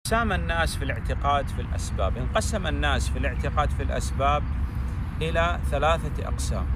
انقسام الناس في الاعتقاد في الأسباب. انقسم الناس في الاعتقاد في الأسباب إلى 3 أقسام.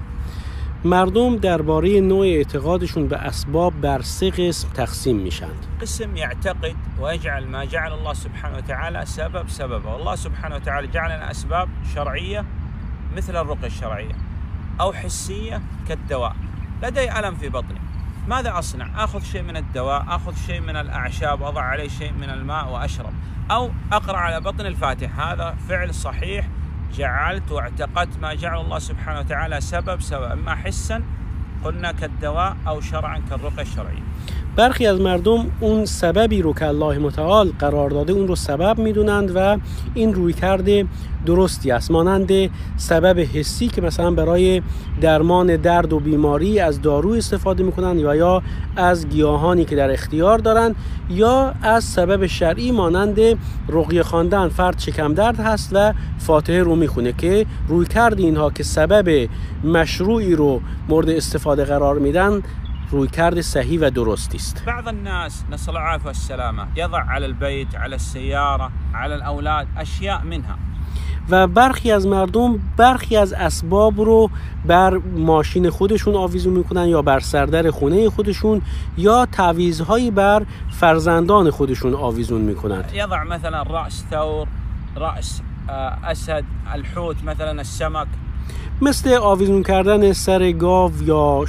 مردم درباره نوع اعتقادشون به اسباب بر 3 قسم تقسیم میشند. قسم يعتقد ويجعل ما جعل الله سبحانه وتعالى سببه. والله سبحانه وتعالى جعل لنا أسباب شرعية مثل الرقية الشرعية، أو حسية كالدواء. لدي ألم في بطني، ماذا أصنع؟ أخذ شيء من الدواء، أخذ شيء من الأعشاب، أضع عليه شيء من الماء وأشرب، أو أقرأ على بطن الفاتحة. هذا فعل صحيح، جعلت واعتقدت ما جعل الله سبحانه وتعالى سبب، اما حسا قلنا كالدواء او شرعا كالرقية الشرعية. برخی از مردم اون سببی رو که الله متعال قرار داده اون رو سبب میدونند و این رویکرد درستی است، مانند سبب حسی که مثلا برای درمان درد و بیماری از دارو استفاده میکنند یا از گیاهانی که در اختیار دارند، یا از سبب شرعی مانند رقیه خواندن. فرد شکم درد هست و فاتحه رو میخونه که رویکرد اینها که سبب مشروعی رو مورد استفاده قرار میدن رویکرد صحیح و درستی است. بعض الناس نسأل الله العافية والسلامة يضع على البيت، على السيارة، على الأولاد أشياء منها. و برخی از مردم برخی از اسباب رو بر ماشین خودشون آویزون میکنن یا بر سردر خونه خودشون، یا تعویض‌هایی بر فرزندان خودشون آویزون میکنند. يضع مثلا رأس ثور، رأس أسد، الحوت مثلا السمك. مثل آویزون کردن سر گاو یا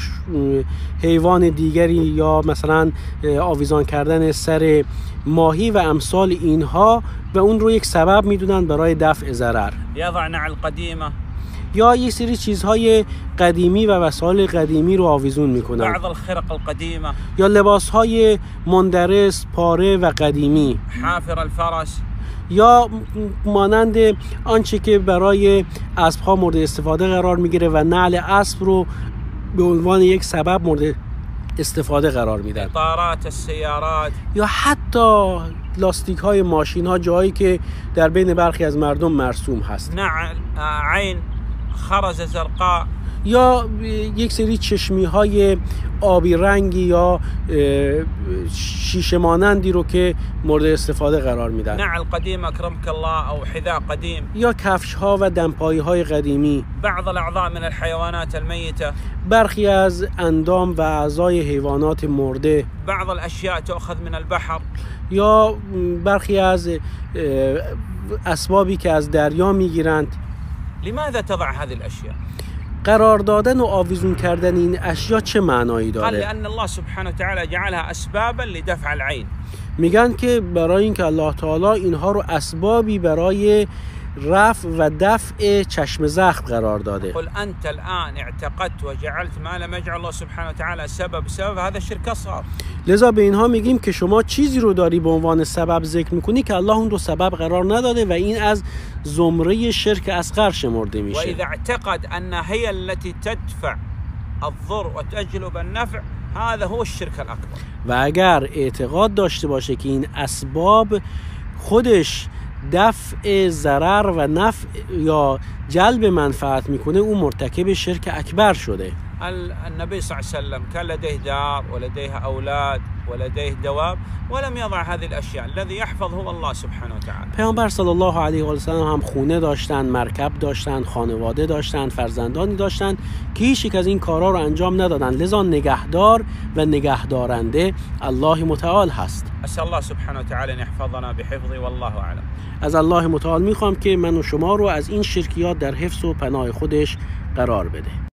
حیوان دیگری، یا مثلا آویزان کردن سر ماهی و امثال اینها، و اون رو یک سبب میدونن برای دفع ضرر. یضع نعل قدیمه، یا یک سری چیزهای قدیمی و وسایل قدیمی رو آویزون میکنن. بعض الخرق القدیمه، یا لباسهای مندرس، پاره و قدیمی. حافر الفرس، یا مانند آنچه که برای اسب‌ها مورد استفاده قرار میگیره و نعل اسب رو به عنوان یک سبب مورد استفاده قرار میدن. اطارات السیارات، یا حتی لاستیک های ماشین ها، جایی که در بین برخی از مردم مرسوم هست. نعل عین خرز زرقاء، یا یک سری چشمی های آبی رنگی یا شیشه مانندی رو که مورد استفاده قرار میدن. نعل قدیم اکرمک الله، او حذاء قدیم، یا کفش ها و دمپایی های قدیمی. بعض الاعضاء من الحيوانات الميته، برخی از اندام و اعضای حیوانات مرده. بعض الاشیاء تؤخذ من البحر، یا برخی از اسبابی که از دریا میگیرند. لماذا تضع هذه الاشیاء؟ قرار دادن و آویزون کردن این اشیا چه معنایی داره؟ قال لأن الله سبحانه وتعالى جعلها اسبابا لدفع العين. میگن که برای اینکه الله تعالی اینها رو اسبابی برای رفع و دفع چشم زخم قرار داده. قل انت الان اعتقدت وجعلت ما لم يجعل الله سبحانه وتعالى سبب هذا شرك اصغر. لذا به اینها میگیم که شما چیزی رو داری به عنوان سبب ذکر میکنی که الله اون رو سبب قرار نداده و این از زمره شرک اصغر شمرده میشه. و اذا اعتقد ان هي التي تدفع الضر وتجلب النفع هذا هو الشرك الاكبر. و اگر اعتقاد داشته باشه که این اسباب خودش دفع ضرر و نفع یا جلب منفعت میکنه، او مرتکب شرک اکبر شده. النبي صلى الله عليه وسلم كان لديه دار ولديه أولاد ولديه دواب ولم يضع هذه الأشياء. الذي يحفظ هو الله سبحانه وتعالى. پیامبر صلی الله علیه و سلم هم خونه داشتن، مرکب داشتن، خانواده داشتن، فرزندانی داشتن که هیچ یک از این کارا رو انجام ندادن. لذا نگهدار و نگهدارنده الله متعال هست. اسأل الله سبحانه وتعالى ان يحفظنا بحفظه والله اعلم. از الله متعال میخوام که من و شما رو از این شرکیات در حفظ و پناه خودش قرار بده.